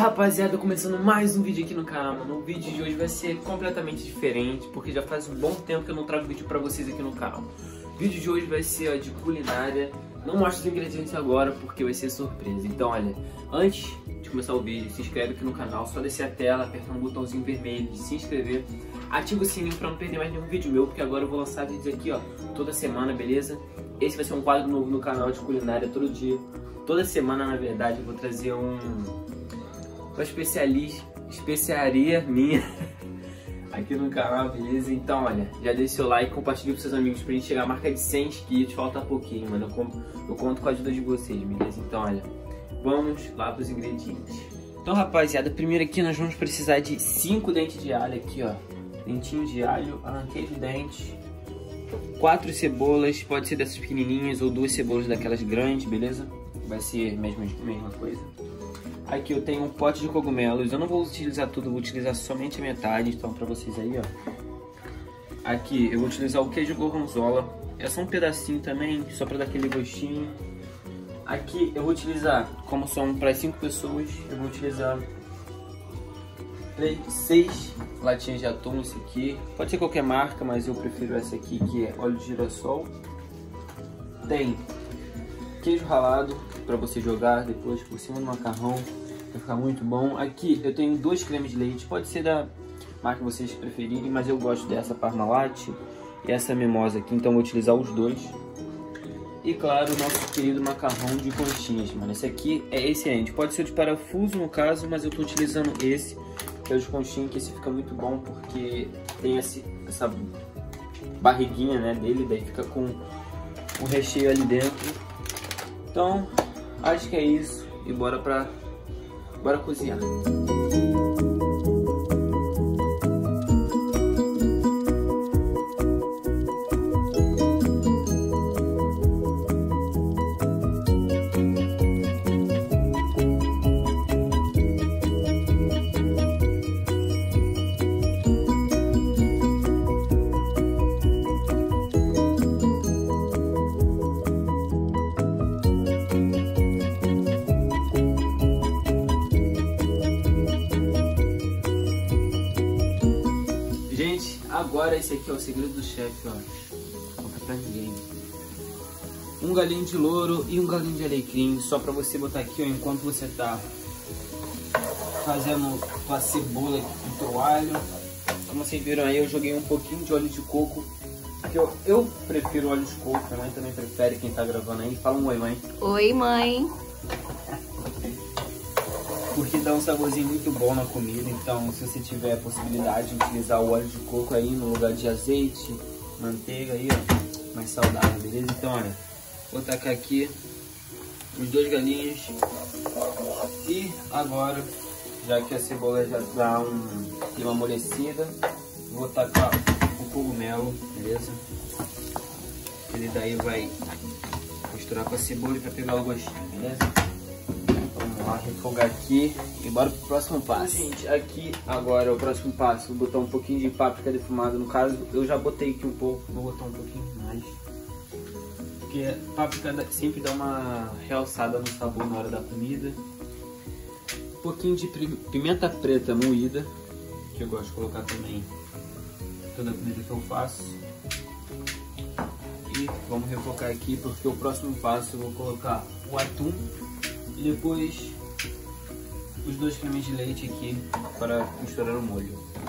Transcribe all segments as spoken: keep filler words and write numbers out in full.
rapaziada, começando mais um vídeo aqui no canal, mano. O vídeo de hoje vai ser completamente diferente, porque já faz um bom tempo que eu não trago vídeo pra vocês aqui no canal. O vídeo de hoje vai ser ó, de culinária. Não mostro os ingredientes agora, porque vai ser surpresa. Então, olha, antes de começar o vídeo, se inscreve aqui no canal. Só descer a tela, apertar no botãozinho vermelho de se inscrever. Ativa o sininho pra não perder mais nenhum vídeo meu, porque agora eu vou lançar vídeos aqui, ó, toda semana, beleza? Esse vai ser um quadro novo no canal de culinária todo dia. Toda semana, na verdade, eu vou trazer um... uma especialista, especiaria minha aqui no canal, beleza? Então, olha, já deixa seu like, compartilha com seus amigos pra gente chegar à marca de cem inscritos, falta pouquinho, mano. Eu, conto, eu conto com a ajuda de vocês, beleza? Então, olha, vamos lá pros ingredientes. Então, rapaziada, primeiro aqui nós vamos precisar de cinco dentes de alho aqui, ó. Dentinho de alho, arranquei de dente. Quatro cebolas, pode ser dessas pequenininhas ou duas cebolas daquelas grandes, beleza? Vai ser a mesma, mesma coisa. Aqui eu tenho um pote de cogumelos, eu não vou utilizar tudo, vou utilizar somente a metade, então pra vocês aí, ó. Aqui eu vou utilizar o queijo gorgonzola, é só um pedacinho também, só pra dar aquele gostinho. Aqui eu vou utilizar, como são para cinco pessoas, eu vou utilizar seis latinhas de atum, esse aqui. Pode ser qualquer marca, mas eu prefiro essa aqui, que é óleo de girassol. Tem queijo ralado, para você jogar depois por cima do macarrão, vai ficar muito bom. Aqui eu tenho dois cremes de leite, pode ser da marca que vocês preferirem, mas eu gosto dessa Parmalat e essa Mimosa aqui, então vou utilizar os dois. E claro, o nosso querido macarrão de conchinhas, mano. Esse aqui é excelente, pode ser de parafuso no caso, mas eu tô utilizando esse, que é o de conchinha, que esse fica muito bom, porque tem esse, essa barriguinha, né, dele, daí fica com o recheio ali dentro. Então, acho que é isso e bora pra... bora cozinhar. Agora esse aqui é o segredo do chefe, ó. Não conta pra ninguém. Um galinho de louro e um galinho de alecrim, só pra você botar aqui, ó, enquanto você tá fazendo a cebola aqui com o alho. Como vocês viram aí, eu joguei um pouquinho de óleo de coco. Aqui, eu, eu prefiro óleo de coco, minha mãe também prefere, quem tá gravando aí. Fala um oi, mãe. Oi, mãe. Porque dá um saborzinho muito bom na comida, então se você tiver a possibilidade de utilizar o óleo de coco aí no lugar de azeite, manteiga aí, ó, mais saudável, beleza? Então, olha, vou tacar aqui os dois galinhos e agora, já que a cebola já dá um, uma amolecida, vou tacar o cogumelo, beleza? Ele daí vai misturar com a cebola para pegar o gostinho, beleza? Vamos lá, refogar aqui e bora pro próximo passo. Gente, aqui agora o próximo passo, vou botar um pouquinho de páprica defumada. No caso, eu já botei aqui um pouco, vou botar um pouquinho mais. Porque a páprica sempre dá uma realçada no sabor na hora da comida. Um pouquinho de pimenta preta moída, que eu gosto de colocar também em toda a comida que eu faço. E vamos refocar aqui, porque o próximo passo eu vou colocar o atum. E depois os dois cremes de leite aqui para misturar o molho.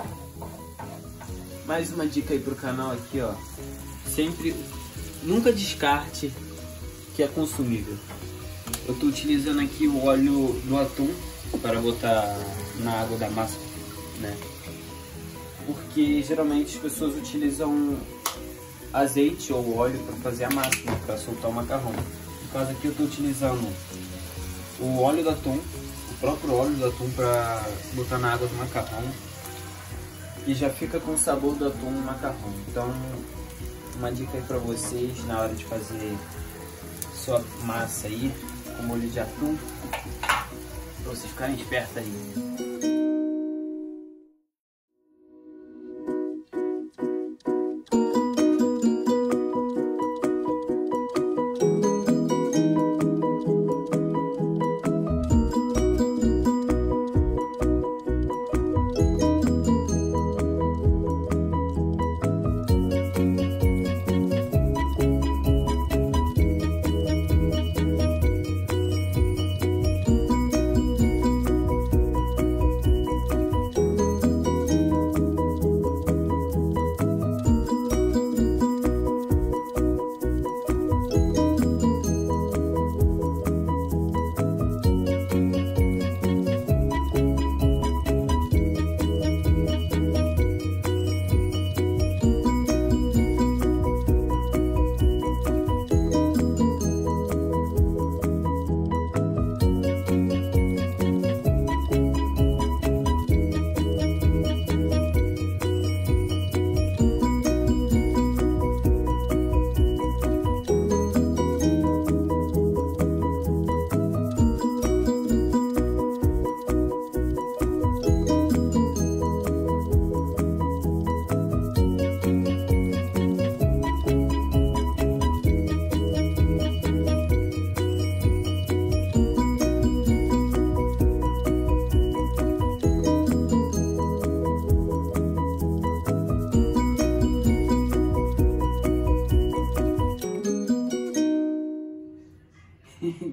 Mais uma dica aí pro canal aqui, ó. Sempre, nunca descarte que é consumível. Eu tô utilizando aqui o óleo do atum para botar na água da massa, né? Porque geralmente as pessoas utilizam azeite ou óleo para fazer a massa, né? Para soltar o macarrão. No caso aqui eu tô utilizando o óleo do atum, o próprio óleo do atum para botar na água do macarrão, e já fica com o sabor do atum no macarrão. Então, uma dica aí para vocês na hora de fazer sua massa aí com molho de atum, para vocês ficarem espertos aí.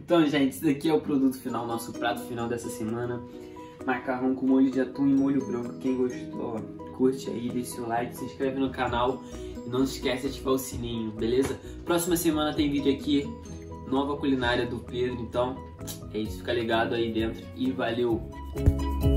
Então, gente, esse daqui é o produto final, nosso prato final dessa semana. Macarrão com molho de atum e molho branco. Quem gostou, curte aí, deixa o like, se inscreve no canal e não se esquece de ativar o sininho, beleza? Próxima semana tem vídeo aqui, nova culinária do Pedro, então é isso, fica ligado aí dentro e valeu!